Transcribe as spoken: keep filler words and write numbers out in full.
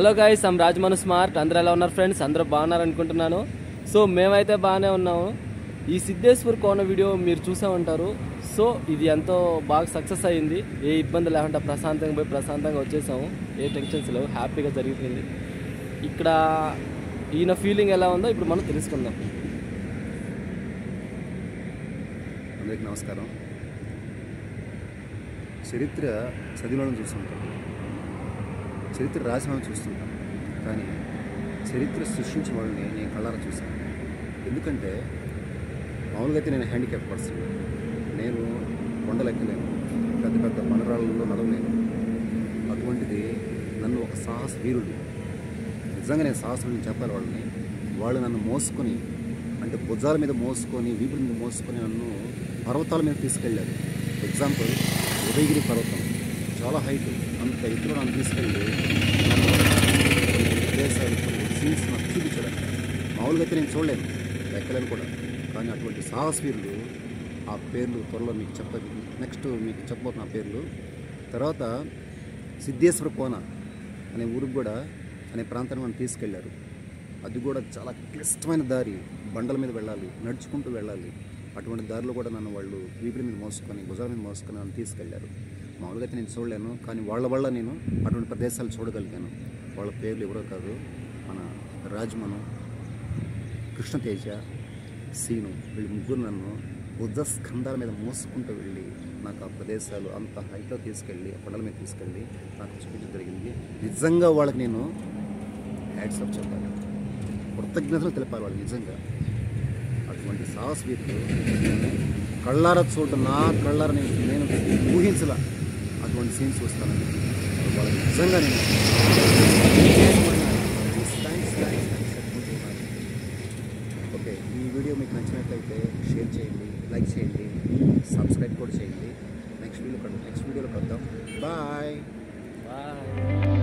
Hello guys, I'm Rajamanu smart. అందరూ ఎలా ఉన్నారు ఫ్రెండ్స్? అందరూ బాగున్నారు అనుకుంటున్నాను. సో మేమైతే బాగానే ఉన్నాము. ఈ సిద్ధేశ్వర్ కోన వీడియో మీరు చూసే ఉంటారు. సో ఇది ఎంతో బాగా సక్సెస్ అయ్యింది. ఏ ఇబ్బంది లేకుండా ప్రశాంతంగా పోయి ప్రశాంతంగా వచ్చేసాము. ఏ టెన్షన్స్ లేవు, హ్యాపీగా జరిగిపోయింది. ఇక్కడ ఈయన ఫీలింగ్ ఎలా ఉందో ఇప్పుడు మనం తెలుసుకుందాం. అందరికీ నమస్కారం. చరిత్ర చదివిన చూస్తుంటాం, చరిత్ర రాసిన వాళ్ళని చూస్తుంటాం, కానీ చరిత్ర సృష్టించిన వాళ్ళని నేను కళ్ళారా చూశాను. ఎందుకంటే మామూలుగా అయితే నేను హ్యాండిక్యాప్ పర్సన్, నేను కొండలెక్కలేను, పెద్ద పెద్ద బండరాళ్ళలో నడవలేను. అటువంటిది నన్ను ఒక సాహస వీరుడు, నిజంగా నేను సాహసం చెప్పాలి వాళ్ళని. వాళ్ళు నన్ను మోసుకొని, అంటే భుజాల మీద మోసుకొని, వీపుల మీద మోసుకొని నన్ను పర్వతాల మీద తీసుకెళ్ళారు. ఎగ్జాంపుల్ ఉదయగిరి పర్వతం, చాలా హైట్, అంత ఎత్తులో నన్ను తీసుకెళ్ళి ప్రదేశాలు సీన్స్ నాకు చూపించడానికి. మామూలుగా అయితే నేను చూడలేను, ఎక్కలేను కూడా. కానీ అటువంటి సాహసవీరులు, ఆ పేర్లు త్వరలో మీకు చెప్తా, నెక్స్ట్ మీకు చెప్పబోతున్న ఆ పేర్లు. తర్వాత సిద్ధేశ్వర కోన అనే ఊరికి కూడా, అనే ప్రాంతాన్ని మనం తీసుకెళ్లారు. అది కూడా చాలా క్లిష్టమైన దారి, బండల మీద వెళ్ళాలి, నడుచుకుంటూ వెళ్ళాలి. అటువంటి దారిలో కూడా నన్ను వాళ్ళు వీపుల మీద మోసుకొని, భుజాల మీద మోసుకొని నన్ను తీసుకెళ్లారు. మామూలుగా అయితే నేను చూడలేను, కానీ వాళ్ళ వల్ల నేను అటువంటి ప్రదేశాలు చూడగలిగాను. వాళ్ళ పేర్లు ఎవరో కాదు, మన రాజమను, కృష్ణతేజ, సీను, వీళ్ళు ముగ్గురు నన్ను బుద్ధ స్కంధాల మీద మోసుకుంటూ వెళ్ళి నాకు ఆ ప్రదేశాలు అంత హైట్లో తీసుకెళ్ళి, ఆ కొండల మీద తీసుకెళ్ళి నాకు చూపించడం జరిగింది. నిజంగా వాళ్ళకి నేను హ్యాట్స్ ఆఫ్ చెప్పాలి, కృతజ్ఞతలు తెలపాలి వాళ్ళు. నిజంగా అటువంటి సాహస వీరులు కళ్ళారా చూడటం, నా కళ్ళారా నేను నేను ఊహించలా అటువంటి సీన్స్ చూస్తానని. వాళ్ళకి నిజంగా నేను ఓకే. ఈ వీడియో మీకు నచ్చినట్లయితే షేర్ చేయండి, లైక్ చేయండి, సబ్స్క్రైబ్ కూడా చేయండి. నెక్స్ట్ వీడియో నెక్స్ట్ వీడియోలో కలుద్దాం. Bye bye.